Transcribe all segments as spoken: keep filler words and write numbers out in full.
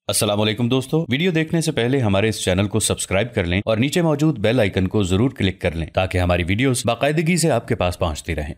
السلام علیکم دوستو، ویڈیو دیکھنے سے پہلے ہمارے اس چینل کو سبسکرائب کر لیں اور نیچے موجود بیل آئیکن کو ضرور کلک کر لیں تاکہ ہماری ویڈیوز باقاعدگی سے آپ کے پاس پہنچتی رہیں۔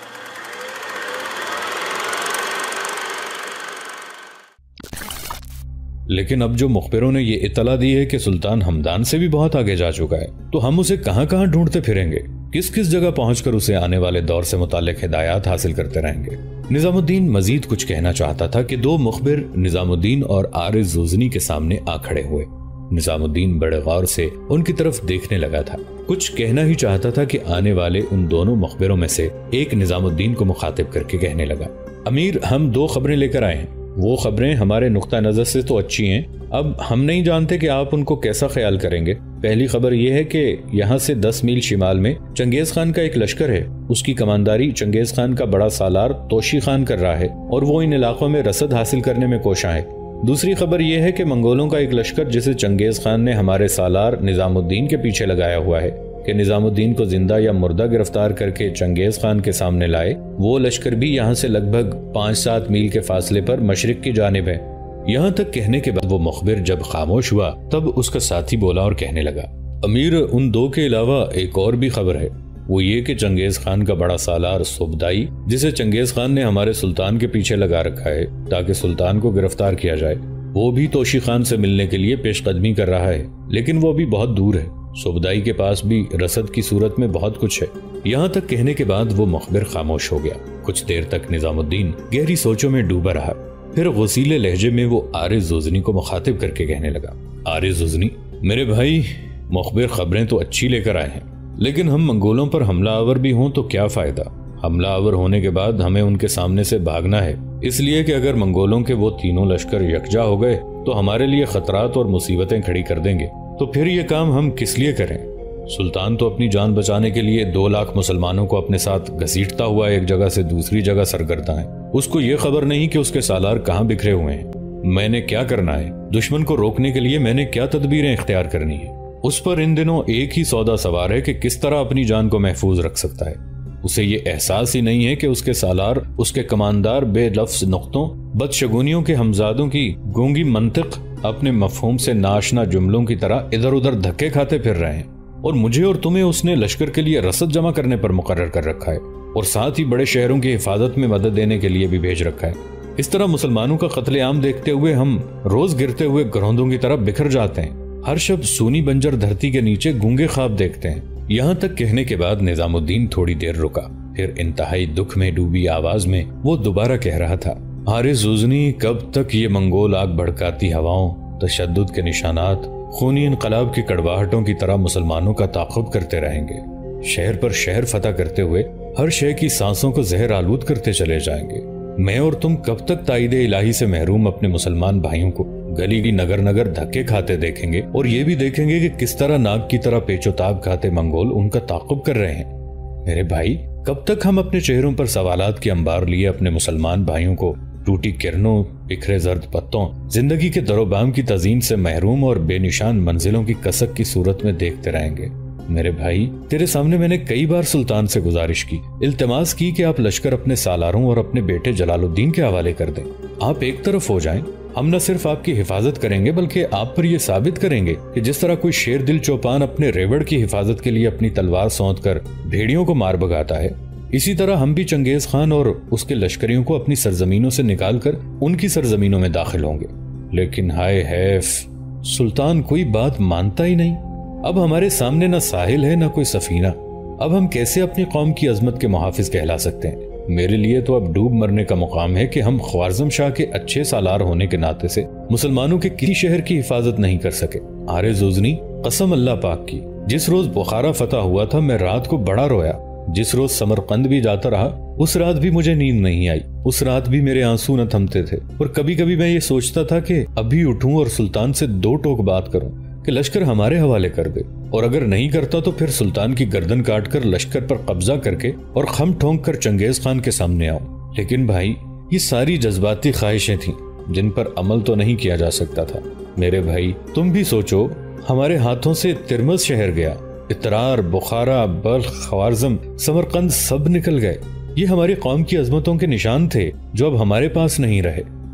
لیکن اب جو مخبروں نے یہ اطلاع دی ہے کہ سلطان ہمدان سے بھی بہت آگے جا چکا ہے، تو ہم اسے کہاں کہاں ڈھونڈتے پھریں گے، کس کس جگہ پہنچ کر اسے آنے والے دور سے متعلق ہدایات حاصل کرتے رہیں گے۔ نظام الدین مزید کچھ کہنا چاہتا تھا کہ دو مخبر نظام الدین اور عارض زوزنی کے سامنے آ کھڑے ہوئے۔ نظام الدین بڑے غور سے ان کی طرف دیکھنے لگا تھا، کچھ کہنا ہی چاہتا تھا کہ آنے والے ان دونوں مخبروں میں سے ایک نظام الدین کو مخاطب کر کے کہنے لگا، امیر ہم دو خبریں لے کر آئے ہیں، وہ خبریں ہمارے نقطہ نظر سے تو اچھی ہیں، اب ہم نہیں جانتے کہ آپ ان کو کیسا خیال کریں گے۔ پہلی خبر یہ ہے کہ یہاں سے دس میل شمال میں چنگیز خان کا ایک لشکر ہے، اس کی کمانداری چنگیز خان کا بڑا سالار توشی خان کر رہا ہے اور وہ ان علاقوں میں رسد حاصل کرنے میں کوشاں ہے۔ دوسری خبر یہ ہے کہ منگولوں کا ایک لشکر جسے چنگیز خان نے ہمارے سالار نظام الدین کے پیچھے لگایا ہوا ہے کہ نظام الدین کو زندہ یا مردہ گرفتار کر کے چنگیز خان کے سامنے لائے، وہ لشکر بھی یہاں سے لگ بھگ پانچ سات میل کے فاصلے پر مشرق کی جانب ہے۔ یہاں تک کہنے کے بعد وہ مخبر جب خاموش ہوا تب اس کا ساتھی بولا اور کہنے لگا، امیر ان دو کے علاوہ ایک اور بھی خبر ہے، وہ یہ کہ چنگیز خان کا بڑا سالار صوبدائی جسے چنگیز خان نے ہمارے سلطان کے پیچھے لگا رکھا ہے تاکہ سلطان کو گرفتار کیا جائے، وہ بھی توشی خان سے ملنے کے لیے پیش قدمی کر رہا ہے، لیکن وہ بھی بہت دور ہے، صوبدائی کے پاس بھی رسد کی صورت میں بہت کچھ ہے۔ یہاں تک کہنے کے بعد وہ مخبر خاموش ہو گیا۔ کچھ دیر تک نظام الدین گہری سوچوں میں ڈوبا رہا، پھر غسیلے لہجے میں وہ عارض زوزنی کو مخاطب کر کے کہنے لگا، عارض زوزنی میرے بھائی، مخبر خبریں تو اچھی لے کر آئے ہیں، لیکن ہم منگولوں پر حملہ آور بھی ہوں تو کیا فائدہ؟ حملہ آور ہونے کے بعد ہمیں ان کے سامنے سے بھاگنا ہے، اس لیے کہ اگر منگولوں کے وہ تینوں لشکر یکجا ہو گئے تو ہمارے لیے خطرات اور مصیبتیں کھڑی کر دیں گے، تو پھر یہ کام ہم کس لیے کریں؟ سلطان تو اپنی جان بچانے کے لیے دو لاکھ مسلمانوں کو اپنے ساتھ گھسیٹتا ہوا ایک جگہ سے دوسری جگہ سرگرداں ہے، اس کو یہ خبر نہیں کہ اس کے سالار کہاں بکھرے ہوئے ہیں۔ میں نے کیا کرنا ہے؟ دشمن کو روکنے کے لیے میں نے کیا تدبیریں اختیار کرنی ہیں؟ اس پر ان دنوں ایک ہی سودا سوار ہے کہ کس طرح اپنی جان کو محفوظ رکھ سکتا ہے۔ اسے یہ احساس ہی نہیں ہے کہ اس کے سالار، اس کے کماندار بے لفظ نقطوں، بدشگونیوں کے ہمزادوں کی گونگی منطق اپنے مفہوم سے ناشنا جملوں کی طرح ادھر ادھر دھکے کھاتے پھر رہے ہیں، اور مجھے اور تمہیں اس نے لشکر کے لیے رسد جمع کرنے پر مقرر کر رکھا ہے اور ساتھ ہی بڑے شہروں کی حفاظت میں مدد دینے کے لیے بھی بھیج رکھا ہے۔ اس طرح مسلمانوں کا قتل عام دیکھتے ہوئے ہم روز گرتے ہوئے گروندوں کی طرح بکھر جاتے ہیں، ہر شب سونی بنجر دھرتی کے نیچے گونگے خواب دیکھتے ہیں۔ یہاں تک کہنے کے بعد نظام الدین تھوڑی دیر رکا، پھر انتہائی دکھ میں ڈوبی آواز میں وہ دوبارہ کہہ رہا تھا، عارض زوزنی کب تک یہ منگول آگ بھڑکاتی ہواؤں، تشدد کے نشانات، خونی انقلاب کی کڑواہٹوں کی طرح مسلمانوں کا تعاقب کرتے رہیں گے، شہر پر شہر فتح کرتے ہوئے ہر شے کی سانسوں کو زہر آلود کرتے چلے جائیں گے۔ میں اور تم کب تک تائید الہی سے محروم اپنے مسلمان بھائیوں کو گلی کی نگر نگر دھکے کھاتے دیکھیں گے اور یہ بھی دیکھیں گے کہ کس طرح ناگ کی طرح پیچ و تاب کھاتے منگول ان کا تعاقب کر رہے ہیں۔ میرے بھائی، کب تک ہم اپنے چہروں پر سوالات کے انبار لیے اپنے مسلمان بھائیوں کو ٹوٹی کرنوں، بکھرے زرد پتوں، زندگی کے در و بام کی تزئین سے محروم اور بے نشان منزلوں کی کسک کی صورت میں دیکھتے رہیں گے؟ میرے بھائی، تیرے سامنے میں نے کئی بار سلطان سے گزارش کی، التماس کی کہ آپ لشکر اپنے سالاروں اور اپنے بیٹے جلال الدین کے حوالے کر دیں، آپ ایک طرف ہو جائیں، ہم نہ صرف آپ کی حفاظت کریں گے بلکہ آپ پر یہ ثابت کریں گے کہ جس طرح کوئی شیر دل چوپان اپنے ریوڑ کی حفاظت کے لیے اپنی تلوار سونت کر بھیڑیوں کو مار بھگاتا ہے، اسی طرح ہم بھی چنگیز خان اور اس کے لشکریوں کو اپنی سرزمینوں سے نکال کر ان کی سرزمینوں میں داخل ہوں گے۔ لیکن ہائے حیف، سلطان کوئی بات مانتا ہی نہیں۔ اب ہمارے سامنے نہ ساحل ہے نہ کوئی سفینہ، اب ہم کیسے اپنی قوم کی عظمت کے محافظ کہلا سکتے ہیں؟ میرے لیے تو اب ڈوب مرنے کا مقام ہے کہ ہم خوارزم شاہ کے اچھے سالار ہونے کے ناطے سے مسلمانوں کے کسی شہر کی حفاظت نہیں کر سکے۔ عارض زوزنی، قسم اللہ پاک کی، جس روز بخارا فتح ہوا تھا میں رات کو بڑا رویا، جس روز سمرقند بھی جاتا رہا اس رات بھی مجھے نیند نہیں آئی، اس رات بھی میرے آنسو نہ تھمتے تھے، اور کبھی کبھی میں یہ سوچتا تھا کہ ابھی اٹھوں اور سلطان سے دو ٹوک بات کروں کہ لشکر ہمارے حوالے کر دے، اور اگر نہیں کرتا تو پھر سلطان کی گردن کاٹ کر لشکر پر قبضہ کر کے اور خم ٹھونک کر چنگیز خان کے سامنے آؤں۔ لیکن بھائی، یہ ساری جذباتی خواہشیں تھیں جن پر عمل تو نہیں کیا جا سکتا تھا۔ میرے بھائی، تم بھی سوچو، ہمارے ہاتھوں سے ترمز شہر گیا، اترار، بخارا، بلخ، خوارزم، سمرقند سب نکل گئے۔ یہ ہماری قوم کی عظمتوں کے نشان تھے جو اب ہمارے پاس نہیں رہے،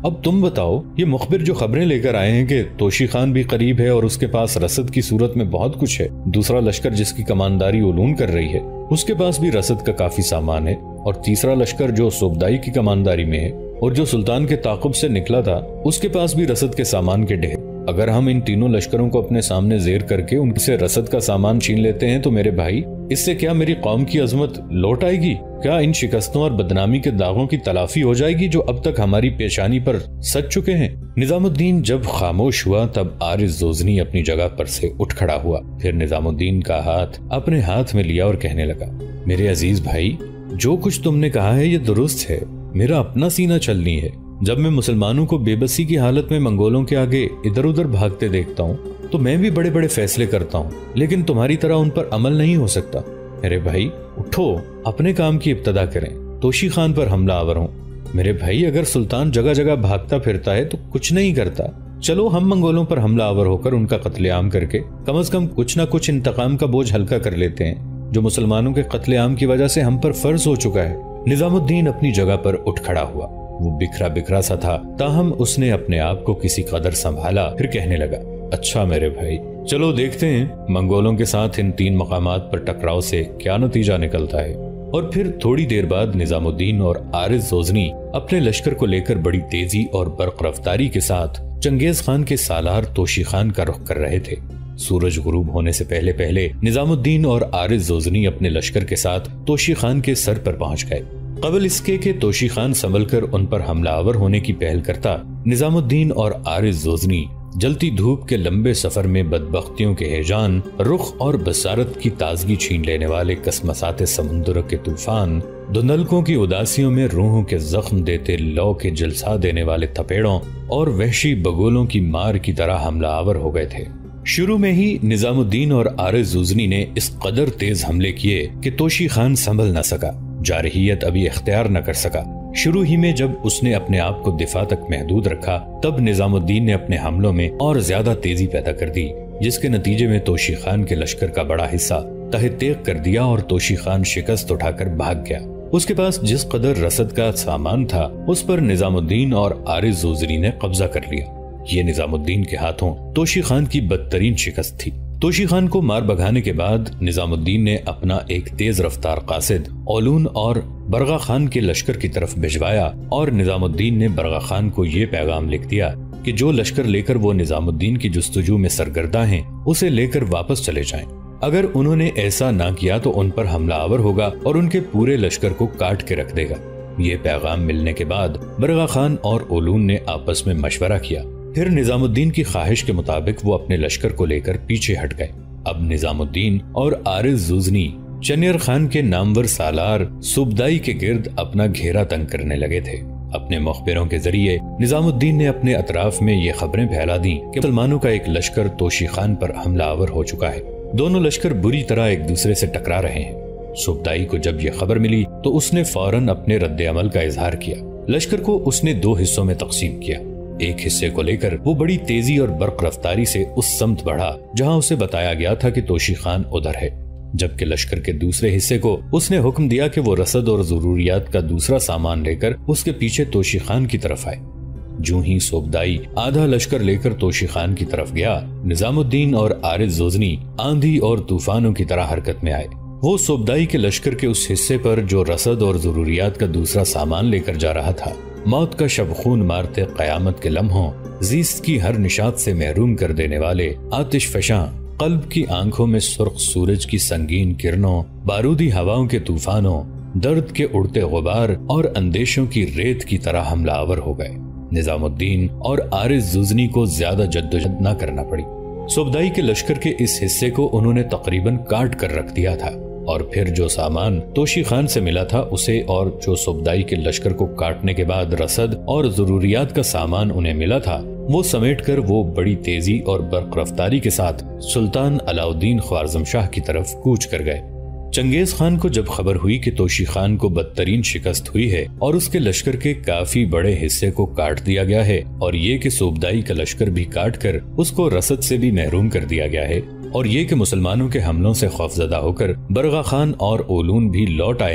اب تم بتاؤ، یہ مخبر جو خبریں لے کر آئے ہیں کہ توشی خان بھی قریب ہے اور اس کے پاس رسد کی صورت میں بہت کچھ ہے، دوسرا لشکر جس کی کمانداری اولون کر رہی ہے اس کے پاس بھی رسد کا کافی سامان ہے، اور تیسرا لشکر جو صوبدائی کی کمانداری میں ہے اور جو سلطان کے تعاقب سے نکلا تھا اس کے پاس بھی رسد کے سامان کے ڈھیر۔ اگر ہم ان تینوں لشکروں کو اپنے سامنے زیر کر کے ان سے رسد کا سامان چھین لیتے ہیں تو میرے بھائی، اس سے کیا میری قوم کی عظمت لوٹ آئے گی؟ کیا ان شکستوں اور بدنامی کے داغوں کی تلافی ہو جائے گی جو اب تک ہماری پیشانی پر سج چکے ہیں؟ نظام الدین جب خاموش ہوا تب عارض زوزنی اپنی جگہ پر سے اٹھ کھڑا ہوا، پھر نظام الدین کا ہاتھ اپنے ہاتھ میں لیا اور کہنے لگا، میرے عزیز بھائی، جو کچھ تم نے کہا ہے یہ درست ہے، میرا اپنا سینہ چھلنی ہے۔ جب میں مسلمانوں کو بے بسی کی حالت میں منگولوں کے آگے ادھر ادھر بھاگتے دیکھتا ہوں تو میں بھی بڑے بڑے فیصلے کرتا ہوں، لیکن تمہاری طرح ان پر عمل نہیں ہو سکتا۔ میرے بھائی اٹھو، اپنے کام کی ابتدا کریں، توشی خان پر حملہ آور ہوں۔ میرے بھائی، اگر سلطان جگہ جگہ بھاگتا پھرتا ہے تو کچھ نہیں کرتا، چلو ہم منگولوں پر حملہ آور ہو کر ان کا قتل عام کر کے کم از کم کچھ نہ کچھ انتقام کا بوجھ ہلکا کر لیتے ہیں جو مسلمانوں کے قتل عام کی وجہ سے ہم پر فرض ہو چکا ہے۔ نظام الدین اپنی جگہ پر اٹھ کھڑا ہوا، وہ بکھرا بکھرا سا تھا، تاہم اس نے اپنے آپ کو کسی قدر سنبھالا، پھر کہنے لگا، اچھا میرے بھائی، چلو دیکھتے ہیں منگولوں کے ساتھ ان تین مقامات پر ٹکراؤ سے کیا نتیجہ نکلتا ہے۔ اور پھر تھوڑی دیر بعد نظام الدین اور عارض زوزنی اپنے لشکر کو لے کر بڑی تیزی اور برق رفتاری کے ساتھ چنگیز خان کے سالار توشی خان کا رخ کر رہے تھے۔ سورج غروب ہونے سے پہلے پہلے نظام الدین اور عارض زوزنی اپنے لشکر کے ساتھ توشی خان کے سر پر پہنچ گئے۔ قبل اس کے کہ توشی خان سنبھل کر ان پر حملہ آور ہونے کی پہل کرتا، نظام الدین اور عارض زوزنی جلتی دھوپ کے لمبے سفر میں بدبختیوں کے ہیجان، رخ اور بصارت کی تازگی چھین لینے والے کسمسات سمندر کے طوفان، دھندلکوں کی اداسیوں میں روحوں کے زخم دیتے لو کے جلسا دینے والے تھپیڑوں اور وحشی بگولوں کی مار کی طرح حملہ آور ہو گئے تھے۔ شروع میں ہی نظام الدین اور عارض زوزنی نے اس قدر تیز حملے کیے کہ توشی خان سنبھل نہ سکا، جارحیت ابھی اختیار نہ کر سکا۔ شروع ہی میں جب اس نے اپنے آپ کو دفاع تک محدود رکھا، تب نظام الدین نے اپنے حملوں میں اور زیادہ تیزی پیدا کر دی، جس کے نتیجے میں توشی خان کے لشکر کا بڑا حصہ تہہ تیغ کر دیا اور توشی خان شکست اٹھا کر بھاگ گیا۔ اس کے پاس جس قدر رسد کا سامان تھا اس پر نظام الدین اور عارض زوزنی نے قبضہ کر لیا۔ یہ نظام الدین کے ہاتھوں توشی خان کی بدترین شکست تھی۔ توشی خان کو مار بھگانے کے بعد نظام الدین نے اپنا ایک تیز رفتار قاصد اولون اور برغا خان کے لشکر کی طرف بھجوایا، اور نظام الدین نے برغا خان کو یہ پیغام لکھ دیا کہ جو لشکر لے کر وہ نظام الدین کی جستجو میں سرگرداں ہیں اسے لے کر واپس چلے جائیں۔ اگر انہوں نے ایسا نہ کیا تو ان پر حملہ آور ہوگا اور ان کے پورے لشکر کو کاٹ کے رکھ دے گا۔ یہ پیغام ملنے کے بعد برغا خان اور اولون نے آپس میں مشورہ کیا، پھر نظام الدین کی خواہش کے مطابق وہ اپنے لشکر کو لے کر پیچھے ہٹ گئے۔ اب نظام الدین اور عارض زوزنی چنیر خان کے نامور سالار صوبدائی کے گرد اپنا گھیرا تنگ کرنے لگے تھے۔ اپنے مخبروں کے ذریعے نظام الدین نے اپنے اطراف میں یہ خبریں پھیلا دیں کہ مسلمانوں کا ایک لشکر توشی خان پر حملہ آور ہو چکا ہے، دونوں لشکر بری طرح ایک دوسرے سے ٹکرا رہے ہیں۔ صوبدائی کو جب یہ خبر ملی تو اس نے فوراً اپنے رد عمل کا اظہار کیا۔ لشکر کو اس نے دو حصوں میں تقسیم کیا۔ ایک حصے کو لے کر وہ بڑی تیزی اور برق رفتاری سے اس سمت بڑھا جہاں اسے بتایا گیا تھا کہ توشی خان ادھر ہے، جبکہ لشکر کے دوسرے حصے کو اس نے حکم دیا کہ وہ رسد اور ضروریات کا دوسرا سامان لے کر اس کے پیچھے توشی خان کی طرف آئے۔ جو ہی صوبدائی آدھا لشکر لے کر توشی خان کی طرف گیا، نظام الدین اور عارض زوزنی آندھی اور طوفانوں کی طرح حرکت میں آئے۔ وہ صوبدائی کے لشکر کے اس حصے پر جو رسد اور ضروریات کا دوسرا سامان لے کر جا رہا تھا، موت کا شب خون مارتے قیامت کے لمحوں، زیست کی ہر نشاط سے محروم کر دینے والے آتش فشاں، قلب کی آنکھوں میں سرخ سورج کی سنگین کرنوں، بارودی ہواؤں کے طوفانوں، درد کے اڑتے غبار اور اندیشوں کی ریت کی طرح حملہ آور ہو گئے۔ نظام الدین اور عارض زوزنی کو زیادہ جدوجہد نہ کرنا پڑی۔ صوبدائی کے لشکر کے اس حصے کو انہوں نے تقریباً کاٹ کر رکھ دیا تھا، اور پھر جو سامان توشی خان سے ملا تھا اسے اور جو صوبدائی کے لشکر کو کاٹنے کے بعد رسد اور ضروریات کا سامان انہیں ملا تھا، وہ سمیٹ کر وہ بڑی تیزی اور برق رفتاری کے ساتھ سلطان علاء الدین خوارزم شاہ کی طرف کوچ کر گئے۔ چنگیز خان کو جب خبر ہوئی کہ توشی خان کو بدترین شکست ہوئی ہے اور اس کے لشکر کے کافی بڑے حصے کو کاٹ دیا گیا ہے، اور یہ کہ صوبدائی کا لشکر بھی کاٹ کر اس کو رسد سے بھی محروم کر دیا گیا ہے، اور یہ کہ مسلمانوں کے حملوں سے خوفزدہ ہو کر برغا خان اور اولون بھی لوٹ آئے ہیں،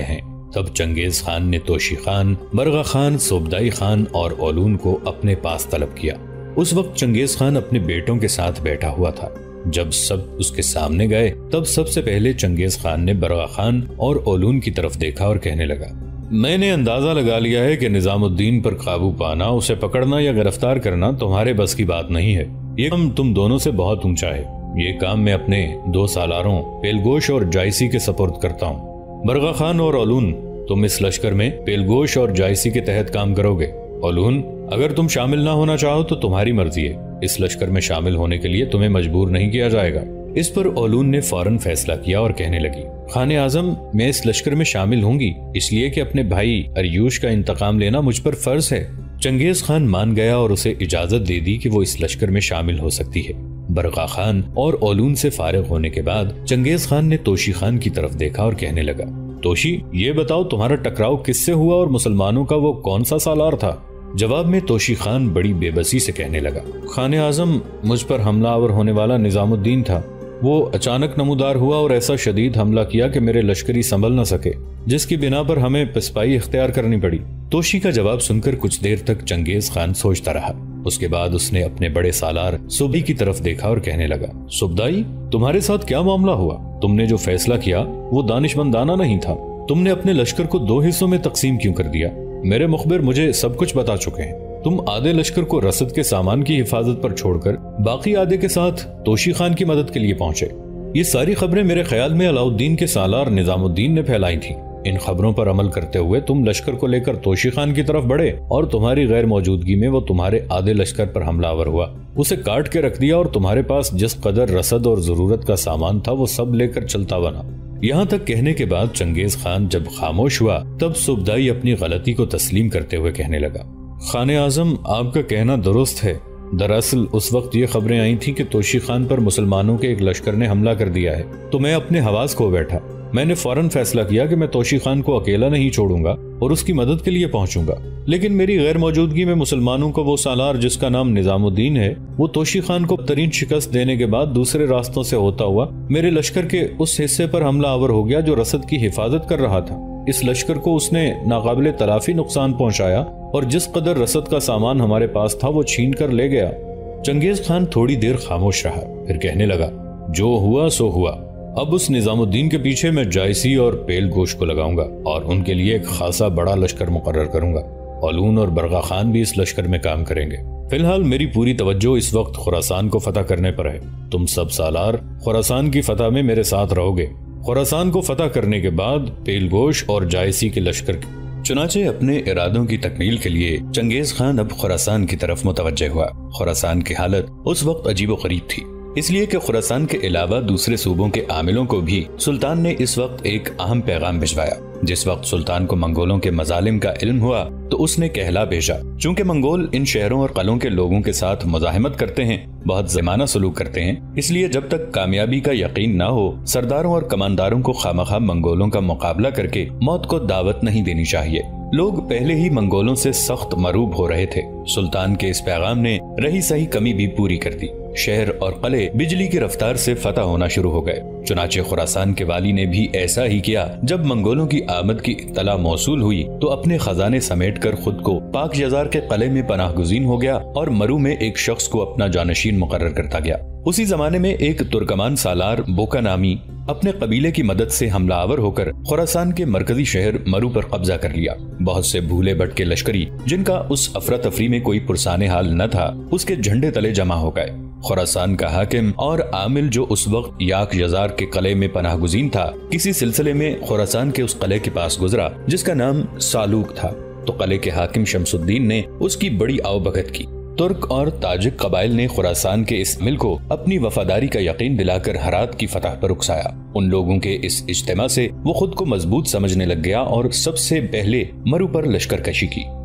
تب چنگیز خان نے توشی خان، برغا خان، سوبدائی خان اور اولون کو اپنے پاس طلب کیا۔ اس وقت چنگیز خان اپنے بیٹوں کے ساتھ بیٹھا ہوا تھا۔ جب سب اس کے سامنے گئے تب سب سے پہلے چنگیز خان نے برغا خان اور اولون کی طرف دیکھا اور کہنے لگا، میں نے اندازہ لگا لیا ہے کہ نظام الدین پر قابو پانا، اسے پکڑنا یا گرفتار کرنا تمہارے بس کی بات نہیں ہے۔ یہ کام تم دونوں سے بہت اونچا ہے۔ یہ کام میں اپنے دو سالاروں پیلگوش اور جائسی کے سپرد کرتا ہوں۔ برغا خان اور اولون، تم اس لشکر میں پیلگوش اور جائسی کے تحت کام کرو گے۔ اولون، اگر تم شامل نہ ہونا چاہو تو تمہاری مرضی ہے، اس لشکر میں شامل ہونے کے لیے تمہیں مجبور نہیں کیا جائے گا۔ اس پر اولون نے فوراً فیصلہ کیا اور کہنے لگی، خان اعظم، میں اس لشکر میں شامل ہوں گی، اس لیے کہ اپنے بھائی اریوش کا انتقام لینا مجھ پر فرض ہے۔ چنگیز خان مان گیا اور اسے اجازت دے دی کہ وہ اس لشکر میں شامل ہو سکتی ہے۔ برغا خان اور اولون سے فارغ ہونے کے بعد چنگیز خان نے توشی خان کی طرف دیکھا اور کہنے لگا، توشی، یہ بتاؤ تمہارا ٹکراؤ کس سے ہوا اور مسلمانوں کا وہ کون سا سالار تھا؟ جواب میں توشی خان بڑی بے بسی سے کہنے لگا، خان اعظم، مجھ پر حملہ آور ہونے والا نظام الدین تھا۔ وہ اچانک نمودار ہوا اور ایسا شدید حملہ کیا کہ میرے لشکری سنبھل نہ سکے، جس کی بنا پر ہمیں پسپائی اختیار کرنی پڑی۔ توشی کا جواب سن کر کچھ دیر تک چنگیز خان سوچتا رہا۔ اس کے بعد اس نے اپنے بڑے سالار سوبی کی طرف دیکھا اور کہنے لگا، سوبدائی، تمہارے ساتھ کیا معاملہ ہوا؟ تم نے جو فیصلہ کیا وہ دانشمندانہ نہیں تھا۔ تم نے اپنے لشکر کو دو حصوں میں تقسیم کیوں کر دیا؟ میرے مخبر مجھے سب کچھ بتا چکے ہیں۔ تم آدھے لشکر کو رسد کے سامان کی حفاظت پر چھوڑ کر باقی آدھے کے ساتھ توشی خان کی مدد کے لیے پہنچے۔ یہ ساری خبریں میرے خیال میں علاؤالدین کے سالار نظام الدین نے پھیلائی تھیں۔ ان خبروں پر عمل کرتے ہوئے تم لشکر کو لے کر توشی خان کی طرف بڑھے اور تمہاری غیر موجودگی میں وہ تمہارے آدھے لشکر پر حملہ آور ہوا، اسے کاٹ کے رکھ دیا اور تمہارے پاس جس قدر رسد اور ضرورت کا سامان تھا وہ سب لے کر چلتا بنا۔ یہاں تک کہنے کے بعد چنگیز خان جب خاموش ہوا تب سوبدائی اپنی غلطی کو تسلیم کرتے ہوئے کہنے لگا، خان اعظم، آپ کا کہنا درست ہے۔ دراصل اس وقت یہ خبریں آئی تھیں کہ توشی خان پر مسلمانوں کے ایک لشکر نے حملہ کر دیا ہے، تو میں اپنے حواس کھو بیٹھا۔ میں نے فوراً فیصلہ کیا کہ میں توشی خان کو اکیلا نہیں چھوڑوں گا اور اس کی مدد کے لیے پہنچوں گا، لیکن میری غیر موجودگی میں مسلمانوں کا وہ سالار جس کا نام نظام الدین ہے، وہ توشی خان کو ترین شکست دینے کے بعد دوسرے راستوں سے ہوتا ہوا میرے لشکر کے اس حصے پر حملہ آور ہو گیا جو رسد کی حفاظت کر رہا تھا۔ اس لشکر کو اس نے ناقابل تلافی نقصان پہنچایا اور جس قدر رسد کا سامان ہمارے پاس تھا وہ چھین کر لے گیا۔ چنگیز خان تھوڑی دیر خاموش رہا، پھر کہنے لگا، جو ہوا سو ہوا۔ اب اس نظام الدین کے پیچھے میں جائسی اور پیل گوش کو لگاؤں گا اور ان کے لیے ایک خاصا بڑا لشکر مقرر کروں گا۔ اولون اور برغا خان بھی اس لشکر میں کام کریں گے۔ فی الحال میری پوری توجہ اس وقت خراسان کو فتح کرنے پر ہے۔ تم سب سالار خراسان کی فتح میں میرے ساتھ رہو گے۔ خراسان کو فتح کرنے کے بعد پیل گوش اور جائسی کے لشکر کی چنانچہ اپنے ارادوں کی تکمیل کے لیے چنگیز خان اب خراسان کی طرف متوجہ ہوا۔ خراسان کی حالت اس وقت عجیب و غریب تھی، اس لیے کہ خراسان کے علاوہ دوسرے صوبوں کے عاملوں کو بھی سلطان نے اس وقت ایک اہم پیغام بھجوایا۔ جس وقت سلطان کو منگولوں کے مظالم کا علم ہوا تو اس نے کہلا بھیجا، چونکہ منگول ان شہروں اور قلعوں کے لوگوں کے ساتھ مزاحمت کرتے ہیں، بہت ظالمانہ سلوک کرتے ہیں، اس لیے جب تک کامیابی کا یقین نہ ہو سرداروں اور کمانداروں کو خامخواہ منگولوں کا مقابلہ کر کے موت کو دعوت نہیں دینی چاہیے۔ لوگ پہلے ہی منگولوں سے سخت مروب ہو رہے تھے۔ سلطان کے اس پیغام نے رہی سہی کمی بھی پوری کر دی۔ شہر اور قلعے بجلی کی رفتار سے فتح ہونا شروع ہو گئے۔ چنانچہ خراسان کے والی نے بھی ایسا ہی کیا۔ جب منگولوں کی آمد کی اطلاع موصول ہوئی تو اپنے خزانے سمیٹ کر خود کو پاک یزار کے قلعے میں پناہ گزین ہو گیا اور مرو میں ایک شخص کو اپنا جانشین مقرر کرتا گیا۔ اسی زمانے میں ایک ترکمان سالار بوکا نامی اپنے قبیلے کی مدد سے حملہ آور ہو کر خراسان کے مرکزی شہر مرو پر قبضہ کر لیا۔ بہت سے بھولے بھٹکے لشکری جن کا اس افراتفری میں کوئی پرسان حال نہ تھا اس کے جھنڈے تلے جمع ہو گئے۔ خراسان کا حاکم اور عامل جو اس وقت یاک یزار کے قلعے میں پناہ گزین تھا، کسی سلسلے میں خراسان کے اس قلعے کے پاس گزرا جس کا نام سالوک تھا، تو قلعے کے حاکم شمس الدین نے اس کی بڑی آؤ بھگت کی۔ ترک اور تاجک قبائل نے خراسان کے اس ملک کو اپنی وفاداری کا یقین دلا کر ہرات کی فتح پر اکسایا۔ ان لوگوں کے اس اجتماع سے وہ خود کو مضبوط سمجھنے لگ گیا اور سب سے پہلے مرو پر لشکر کشی کی۔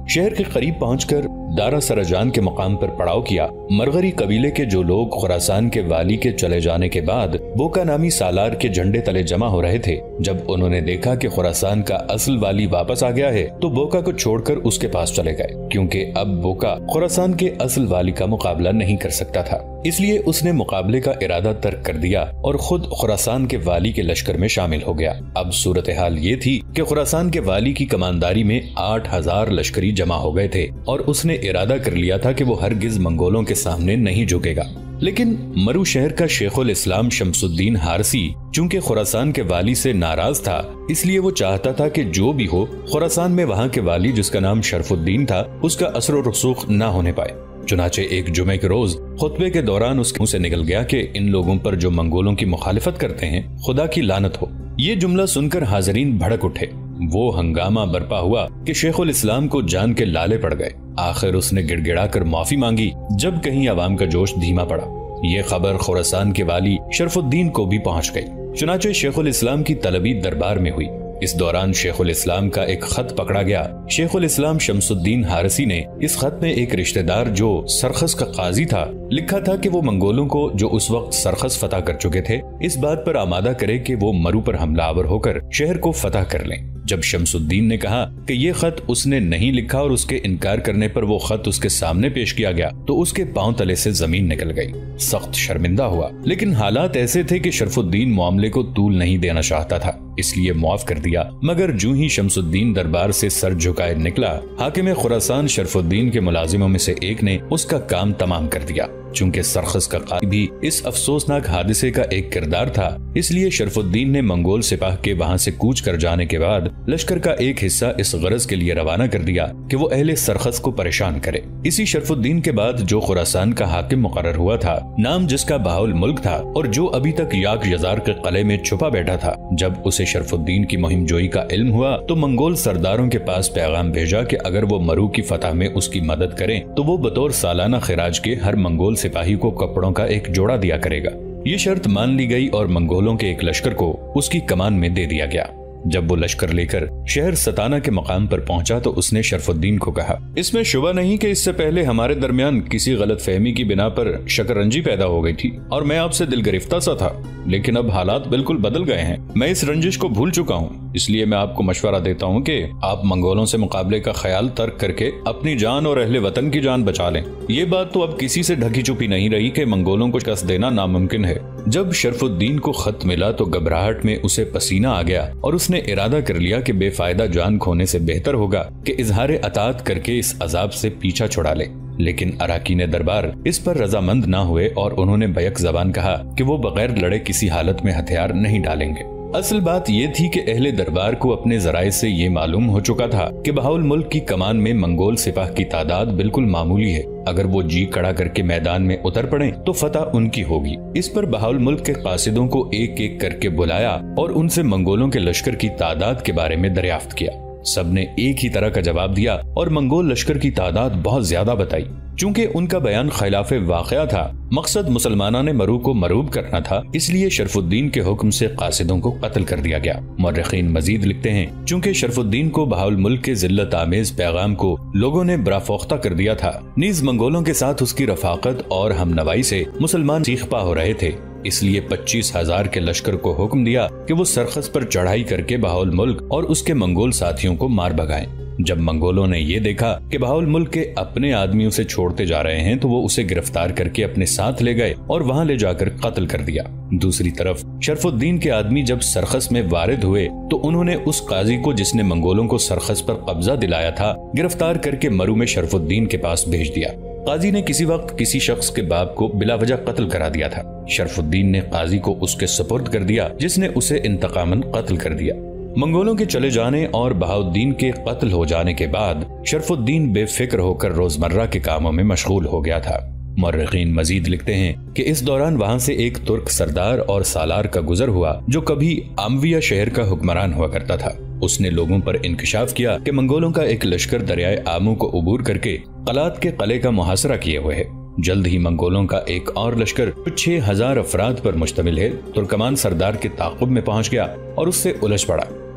شہر کے قریب پہنچ کر دارا سرجان کے مقام پر پڑاؤ کیا۔ مرغری قبیلے کے جو لوگ خراسان کے والی کے چلے جانے کے بعد بوکا نامی سالار کے جھنڈے تلے جمع ہو رہے تھے، جب انہوں نے دیکھا کہ خراسان کا اصل والی واپس آ گیا ہے تو بوکا کو چھوڑ کر اس کے پاس چلے گئے، کیونکہ اب بوکا خراسان کے اصل والی کا مقابلہ نہیں کر سکتا تھا۔ اس لیے اس نے مقابلے کا ارادہ ترک کر دیا اور خود خراسان کے والی کے لشکر میں شامل ہو گیا۔ اب صورتحال یہ تھی کہ خراسان کے والی کی کمانداری میں آٹھ ہزار لشکری جمع ہو گئے تھے اور اس نے ارادہ کر لیا تھا کہ وہ ہرگز منگولوں کے سامنے نہیں جھکے گا۔ لیکن مرو شہر کا شیخ الاسلام شمس الدین ہارسی چونکہ خراسان کے والی سے ناراض تھا، اس لیے وہ چاہتا تھا کہ جو بھی ہو خراسان میں وہاں کے والی جس کا نام شرف الدین تھا اس کا اثر و رسوخ نہ ہونے پائے۔ چنانچہ ایک جمعے کے روز خطبے کے دوران اس کے منہ سے نکل گیا کہ ان لوگوں پر جو منگولوں کی مخالفت کرتے ہیں خدا کی لعنت ہو۔ یہ جملہ سن کر حاضرین بھڑک اٹھے۔ وہ ہنگامہ برپا ہوا کہ شیخ الاسلام کو جان کے لالے پڑ گئے۔ آخر اس نے گڑ گڑا کر معافی مانگی، جب کہیں عوام کا جوش دھیما پڑا۔ یہ خبر خراسان کے والی شرف الدین کو بھی پہنچ گئی۔ چنانچہ شیخ الاسلام کی طلبی دربار میں ہوئی۔ اس دوران شیخ الاسلام کا ایک خط پکڑا گیا۔ شیخ الاسلام شمس الدین ہارسی نے اس خط میں ایک رشتہ دار جو سرخس کا قاضی تھا لکھا تھا کہ وہ منگولوں کو جو اس وقت سرخس فتح کر چکے تھے اس بات پر آمادہ کرے کہ وہ مرو پر حملہ آور ہو کر شہر کو فتح کر لیں۔ جب شمس الدین نے کہا کہ یہ خط اس نے نہیں لکھا اور اس کے انکار کرنے پر وہ خط اس کے سامنے پیش کیا گیا تو اس کے پاؤں تلے سے زمین نکل گئی۔ سخت شرمندہ ہوا، لیکن حالات ایسے تھے کہ شرف الدین معاملے کو طول نہیں دینا چاہتا تھا، اس لیے معاف کر دیا۔ مگر جو ہی شمس الدین دربار سے سر جھکائے نکلا، حاکم خراسان شرف الدین کے ملازموں میں سے ایک نے اس کا کام تمام کر دیا۔ چونکہ سرخس کا قاضی بھی اس افسوسناک حادثے کا ایک کردار تھا، اس لیے شرف الدین نے منگول سپاہ کے وہاں سے کوچ کر جانے کے بعد لشکر کا ایک حصہ اس غرض کے لیے روانہ کر دیا کہ وہ اہل سرخس کو پریشان کرے۔ اسی شرف الدین کے بعد جو خراسان کا حاکم مقرر ہوا تھا، نام جس کا بہاول ملک تھا اور جو ابھی تک یاک یزار کے قلعے میں چھپا بیٹھا تھا، جب اسے شرف الدین کی مہم جوئی کا علم ہوا تو منگول سرداروں کے پاس پیغام بھیجا کہ اگر وہ مرو کی فتح میں اس کی مدد کریں تو وہ بطور سالانہ خراج کے ہر منگول سپاہی کو کپڑوں کا ایک جوڑا دیا کرے گا۔ یہ شرط مان لی گئی اور منگولوں کے ایک لشکر کو اس کی کمان میں دے دیا گیا۔ جب وہ لشکر لے کر شہر ستانہ کے مقام پر پہنچا تو اس نے شرف الدین کو کہا، اس میں شبہ نہیں کہ اس سے پہلے ہمارے درمیان کسی غلط فہمی کی بنا پر شکرنجی پیدا ہو گئی تھی اور میں آپ سے دل گرفتہ سا تھا، لیکن اب حالات بالکل بدل گئے ہیں۔ میں اس رنجش کو بھول چکا ہوں، اس لیے میں آپ کو مشورہ دیتا ہوں کہ آپ منگولوں سے مقابلے کا خیال ترک کر کے اپنی جان اور اہل وطن کی جان بچا لیں۔ یہ بات تو اب کسی سے ڈھکی چھپی نہیں رہی کہ منگولوں کو شکست دینا ناممکن ہے۔ جب شرف الدین کو خط ملا تو گھبراہٹ میں اسے پسینہ آ گیا اور اس نے ارادہ کر لیا کہ بے فائدہ جان کھونے سے بہتر ہوگا کہ اظہار اطاعت کر کے اس عذاب سے پیچھا چھڑا لے۔ لیکن اراکین دربار اس پر رضامند نہ ہوئے اور انہوں نے بیک زبان کہا کہ وہ بغیر لڑے کسی حالت میں ہتھیار نہیں ڈالیں گے۔ اصل بات یہ تھی کہ اہل دربار کو اپنے ذرائع سے یہ معلوم ہو چکا تھا کہ بہاول ملک کی کمان میں منگول سپاہ کی تعداد بالکل معمولی ہے، اگر وہ جی کڑا کر کے میدان میں اتر پڑیں تو فتح ان کی ہوگی۔ اس پر بہاول ملک کے قاصدوں کو ایک ایک کر کے بلایا اور ان سے منگولوں کے لشکر کی تعداد کے بارے میں دریافت کیا۔ سب نے ایک ہی طرح کا جواب دیا اور منگول لشکر کی تعداد بہت زیادہ بتائی۔ چونکہ ان کا بیان خلاف واقعہ تھا، مقصد مسلمانوں نے مرو کو مروب کرنا تھا، اس لیے شرف الدین کے حکم سے قاصدوں کو قتل کر دیا گیا۔ مورخین مزید لکھتے ہیں چونکہ شرف الدین کو بہاول ملک کے ذلت آمیز پیغام کو لوگوں نے برافوختہ کر دیا تھا، نیز منگولوں کے ساتھ اس کی رفاقت اور ہم نوائی سے مسلمان سیخ پا ہو رہے تھے، اس لیے پچیس ہزار کے لشکر کو حکم دیا کہ وہ سرخس پر چڑھائی کر کے بہاول ملک اور اس کے منگول ساتھیوں کو مار بھگائیں۔ جب منگولوں نے یہ دیکھا کہ بہاول ملک کے اپنے آدمی اسے چھوڑتے جا رہے ہیں تو وہ اسے گرفتار کر کے اپنے ساتھ لے گئے اور وہاں لے جا کر قتل کر دیا۔ دوسری طرف شرف الدین کے آدمی جب سرخس میں وارد ہوئے تو انہوں نے اس قاضی کو جس نے منگولوں کو سرخس پر قبضہ دلایا تھا گرفتار کر کے مرو میں شرف الدین کے پاس بھیج دیا۔ قاضی نے کسی وقت کسی شخص کے باپ کو بلا وجہ قتل کرا دیا تھا، شرف الدین نے قاضی کو اس کے سپرد کر دیا جس نے اسے انتقاماً قتل کر دیا۔ منگولوں کے چلے جانے اور بہاؤالدین کے قتل ہو جانے کے بعد شرف الدین بے فکر ہو کر روزمرہ کے کاموں میں مشغول ہو گیا تھا۔ مورخین مزید لکھتے ہیں کہ اس دوران وہاں سے ایک ترک سردار اور سالار کا گزر ہوا جو کبھی آمویہ شہر کا حکمران ہوا کرتا تھا۔ اس نے لوگوں پر انکشاف کیا کہ منگولوں کا ایک لشکر دریائے آمو کو عبور کر کے قلات کے قلعے کا محاصرہ کیے ہوئے ہے۔ جلد ہی منگولوں کا ایک اور لشکر چھ ہزار افراد پر مشتمل ہے ترکمان سردار کے تعاقب میں پہنچ گیا اور اس سے الجھ پڑا۔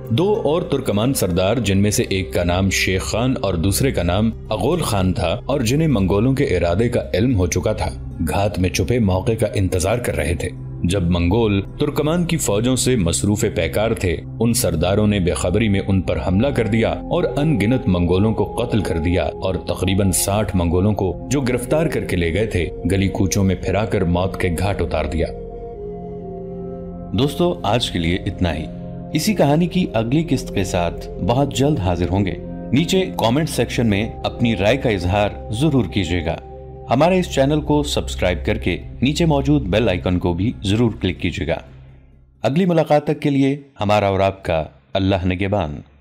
دو اور ترکمان سردار، جن میں سے ایک کا نام شیخ خان اور دوسرے کا نام اغول خان تھا اور جنہیں منگولوں کے ارادے کا علم ہو چکا تھا، گھات میں چھپے موقع کا انتظار کر رہے تھے۔ جب منگول ترکمان کی فوجوں سے مصروف پیکار تھے، ان سرداروں نے بے خبری میں ان پر حملہ کر دیا اور ان گنت منگولوں کو قتل کر دیا اور تقریباً ساٹھ منگولوں کو جو گرفتار کر کے لے گئے تھے گلی کوچوں میں پھرا کر موت کے گھاٹ اتار دیا۔ دوستو، آج کے لیے اتنا ہی۔ اسی کہانی کی اگلی قسط کے ساتھ بہت جلد حاضر ہوں گے۔ نیچے کامنٹ سیکشن میں اپنی رائے کا اظہار ضرور کیجیے گا۔ ہمارے اس چینل کو سبسکرائب کر کے نیچے موجود بیل آئیکن کو بھی ضرور کلک کیجیے گا۔ اگلی ملاقات تک کے لیے ہمارا اور آپ کا اللہ نگہبان۔